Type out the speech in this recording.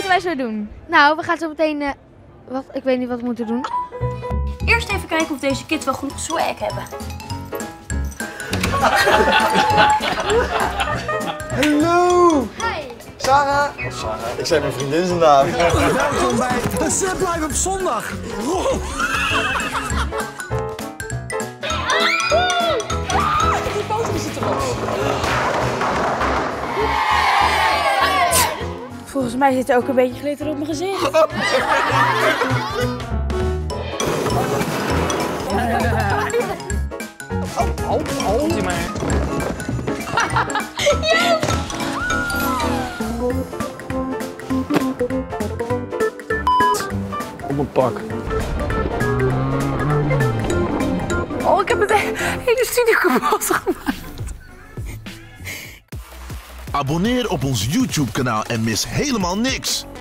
moeten wij zo doen? Nou, we gaan zo meteen... ik weet niet wat we moeten doen. Eerst even kijken of deze kids wel genoeg swag hebben. Hallo! Hi! Sarah? Oh, Sarah. Ik zei mijn vriendin zijn naam. Welkom bij de Set Live op zondag. Die foto zit erop. Volgens mij zit er ook een beetje glitter op mijn gezicht. Komt ie maar. Op mijn pak. Oh, ik heb het hele studio kapot gemaakt. Abonneer op ons YouTube-kanaal en mis helemaal niks.